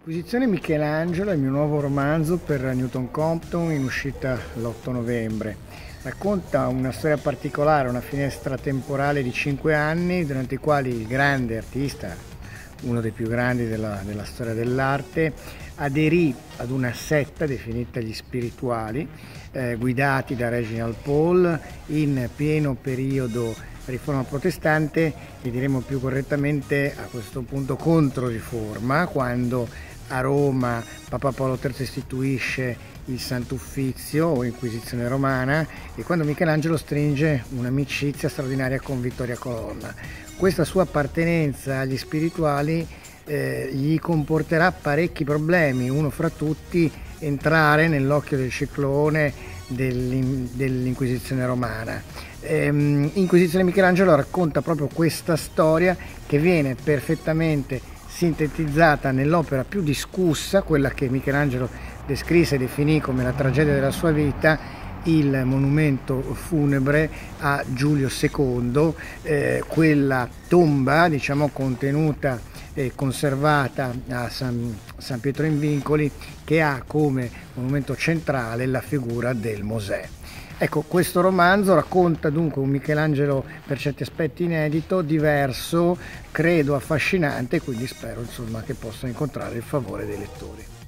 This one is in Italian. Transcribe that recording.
Inquisizione Michelangelo è il mio nuovo romanzo per Newton Compton in uscita l'8 novembre. Racconta una storia particolare, una finestra temporale di 5 anni durante i quali il grande artista, uno dei più grandi della storia dell'arte, aderì ad una setta definita gli spirituali, guidati da Reginald Pole in pieno periodo riforma protestante, e diremo più correttamente a questo punto controriforma, quando a Roma Papa Paolo III istituisce il Sant'Uffizio o Inquisizione Romana, e quando Michelangelo stringe un'amicizia straordinaria con Vittoria Colonna. Questa sua appartenenza agli spirituali gli comporterà parecchi problemi, uno fra tutti entrare nell'occhio del ciclone dell'Inquisizione romana. Inquisizione Michelangelo racconta proprio questa storia, che viene perfettamente sintetizzata nell'opera più discussa, quella che Michelangelo descrisse e definì come la tragedia della sua vita, il monumento funebre a Giulio II, quella tomba, diciamo, contenuta e conservata a San Pietro in Vincoli, che ha come monumento centrale la figura del Mosè. Ecco, questo romanzo racconta dunque un Michelangelo per certi aspetti inedito, diverso, credo affascinante, quindi spero insomma che possa incontrare il favore dei lettori.